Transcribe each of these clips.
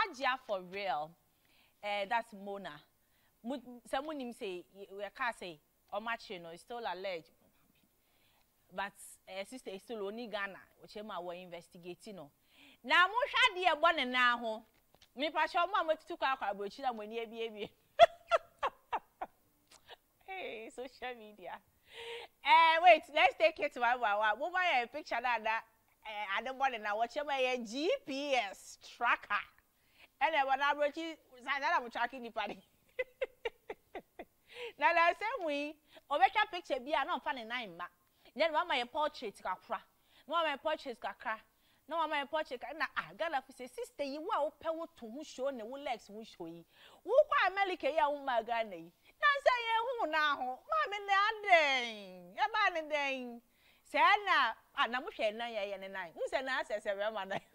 Hajia4real. That's Mona. Someone him say we can't say or match you know it's still alleged. But sister is still only Ghana, which we're investigating. No. Now, mo shadi e born na ho. Me pa show mo to kwa abochi na mo ni ebi. Hey, social media. Wait, let's take it one by one. What about a picture that I don't want to know what a GPS tracker. And then when I brought you, I'm tracking the party. Now, the same way, or make a picture be not funny nine ma. Then one my portrait kakra. No my portrait kakra. No my portrait na Ghana say sister you wa open to who show ne wo legs who show yi. Wo kwa America ya wo ma Ghana yi. Na say ye hu na ho. Ma me na den. Ya ba ne den. Say na mo hwe na ye ne nan. Who say na say we ma na.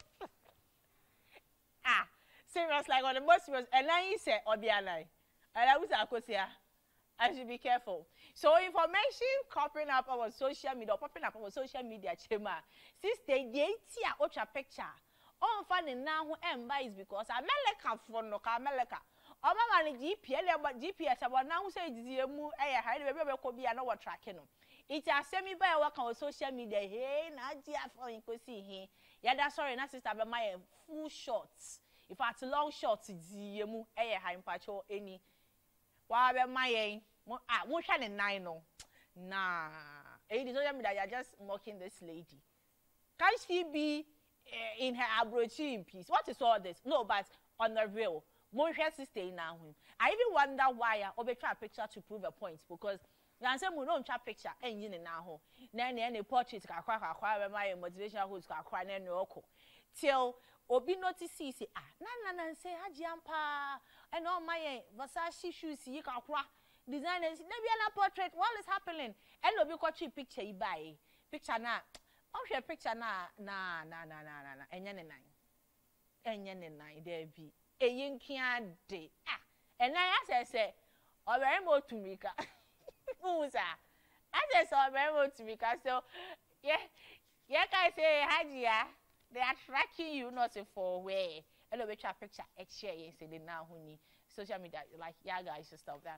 Serious like on the most serious and then he said obianai. And I was akosia. I should be careful. So information popping up on social media chema. Since they tia ultra picture. All fun and now who is because America for no America. Or mama GPS about now say mu hide baby could be another tracking. It's a semi by work on social media. Hey, Nadia for you could see here. Yeah, that's sorry, na sister but my full shots. If it's long shots, it's mu high patrol any. Why be my mo shine nine no. Nah. It is only that you're just mocking this lady. Can she be in her abrochi in peace? What is all this? No, but on the real, more sister now. I even wonder why I over try a picture to prove a point because you say we don't try picture and you now. Then any portrait my motivation who's cry and no till obi notice say na say Hajia and all my Versace shoes you can cry. Designers, maybe a portrait. What is happening? And no, because you picture you buy picture na. I'm sure picture na. Enye nine. There be. Yin can't de. And I say, or very more to me. Who's I say, very more to me. So, yeah, I say, Hajia, they are tracking you not for where. And no, picture. Share, say, now, social media, like, yeah, guys, stuff that.